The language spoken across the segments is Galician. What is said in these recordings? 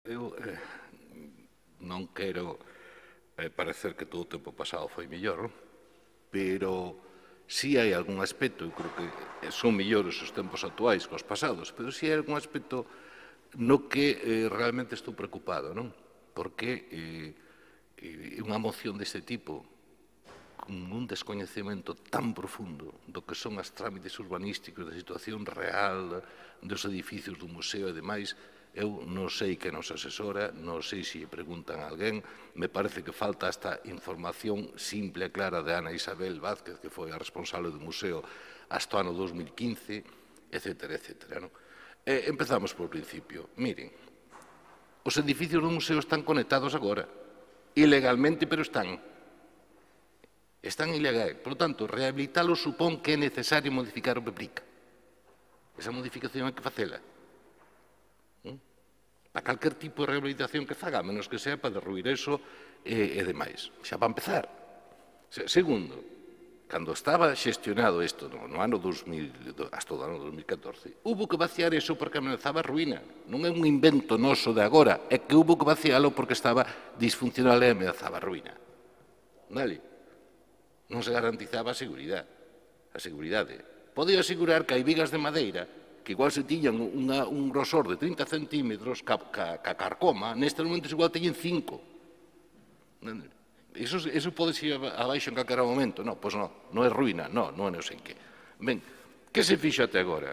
Eu non quero parecer que todo o tempo pasado foi mellor, pero si hai algún aspecto, eu creo que son mellores os tempos actuais que os pasados, pero si hai algún aspecto no que realmente estou preocupado, non? Porque unha moción deste tipo, con un descoñecemento tan profundo do que son as trámites urbanísticos, da situación real dos edificios do museo e demais, eu non sei que nos asesora, non sei se preguntan a alguén, me parece que falta esta información simple e clara de Ana Isabel Vázquez, que foi a responsable do museo hasta o ano 2015, etcétera, etcétera. Empezamos por principio. Miren, os edificios do museo están conectados agora, ilegalmente, pero están. Están ilegais. Por lo tanto, rehabilitalos supón que é necesario modificar o PEPRICA. Esa modificación hai que facela. Para calquer tipo de rehabilitación que faga, menos que sea para derruir eso e demais. Xa para empezar. Segundo, cando estaba xestionado isto no ano 2000, hasta o ano 2014, hubo que vaciar eso porque amenazaba a ruína. Non é un invento noso de agora, é que hubo que vacialo porque estaba disfuncional e amenazaba a ruína. Vale? Non se garantizaba a seguridade. A seguridade. Podeo asegurar que hai vigas de madeira que igual se tiñan un grosor de 30 centímetros ca carcoma, neste momento igual teñen 5. Eso pode ser abaixo en calquera momento? Non, pois non, non é ruína, non é non sei que. Ben, que se fixo até agora?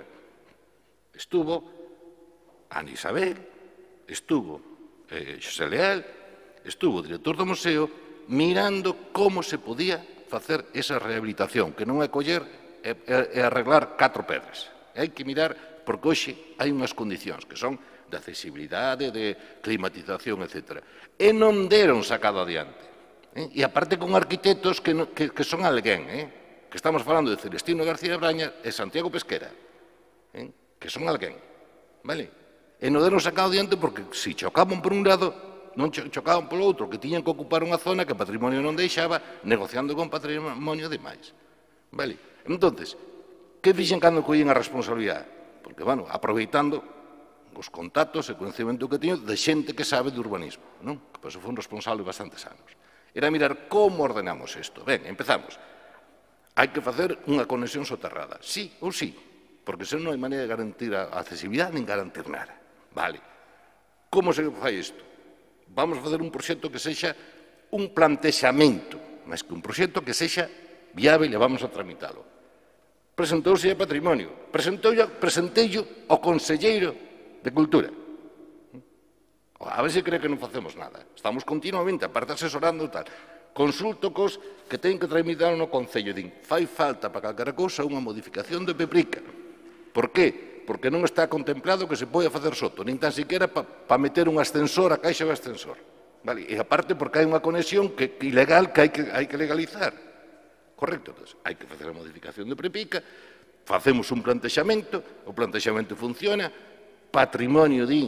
Estuvo Ana Isabel, estuvo Xosé Leal, estuvo o director do museo mirando como se podía facer esa rehabilitación, que non é coller e arreglar 4 pedras. Hai que mirar, porque hoxe hai unhas condicións que son de accesibilidade, de climatización, etc. E non deron sacado adiante. E aparte con arquitectos que son alguén, que estamos falando de Celestino García Braña e Santiago Pesquera, que son alguén. E non deron sacado adiante porque se chocaban por un lado, non chocaban polo outro, que tiñan que ocupar unha zona que o patrimonio non deixaba, negociando con patrimonio e demais. Entonces, que fixen cando collín a responsabilidade? Porque, bueno, aproveitando os contactos e conhecimento que teño de xente que sabe de urbanismo, non? Que, pois, foi un responsable bastantes anos. Era mirar como ordenamos isto. Ben, empezamos. Hai que facer unha conexión soterrada. Sí ou sí, porque senón non hai maneira de garantir a accesibilidade nin garantir nada. Vale. Como se fai isto? Vamos a facer un proxecto que sexa un plantexamento, máis que un proxecto que sexa viável e vamos a tramitalo. Presentouse a Patrimonio, presenteillo ao Conselleiro de Cultura. A ver se cree que non facemos nada. Estamos continuamente, aparte asesorando tal. Consulto cos que teñen que tramitar no Concello. Din, fai falta para calquera cousa unha modificación de PEPRICA. Por qué? Porque non está contemplado que se poida facer soto, nin tan siquiera para meter un ascensor a caixa do ascensor. E aparte porque hai unha conexión ilegal que hai que legalizar. Correcto, entón, hai que facer a modificación de PEPRICA, facemos un plantexamento, o plantexamento funciona, Patrimonio di,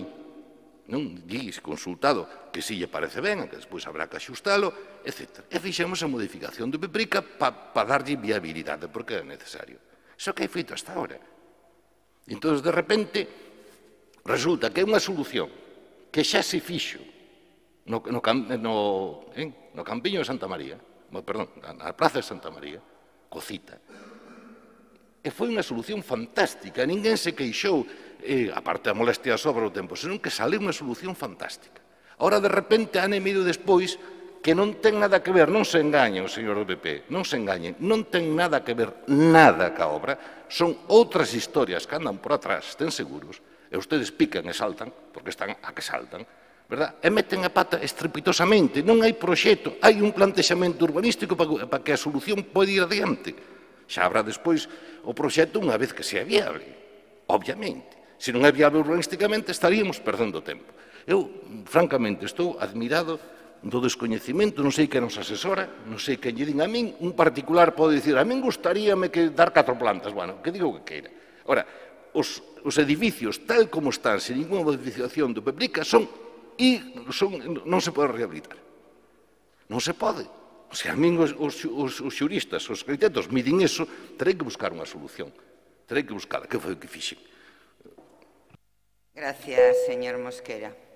consultado, que si lle parece ben, que despois habrá que axustalo, etc. E fixemos a modificación de PEPRICA para darlle viabilidade, porque é necesario. Iso que hai feito hasta ahora. Entón, de repente, resulta que é unha solución que xa se fixo no Campiño de Santa María, perdón, na Praza de Santa María, Cocita. E foi unha solución fantástica, ninguén se queixou, aparte da molestia sobre o tempo, senón que sale unha solución fantástica. Ahora, de repente, ano e medio despois, que non ten nada que ver, non se engañen, o señor do PP, non se engañen, non ten nada que ver, nada ca obra, son outras historias que andan por atrás, estén seguros, e ustedes pican e saltan, porque están a que saltan, verdad? E meten a pata estrepitosamente, non hai proxecto, hai un plantexamento urbanístico para que a solución pode ir adiante. Xa habrá despois o proxecto unha vez que sea viable, obviamente. Se non é viable urbanísticamente, estaríamos perdendo tempo. Eu, francamente, estou admirado do descoñecimento, non sei que nos asesora, non sei que lle din a min, un particular pode dicir, a min gustaríame que dar 4 plantas, bueno, que digo que queira. Ora, os edificios, tal como están, sen ninguna modificación do PEPRICA, non se pode rehabilitar. Non se pode. O sea, a min os xuristas, os arquitectos, miden eso, terei que buscar unha solución. Terei que buscala, que foi o que fixen. Gracias, señor Mosquera.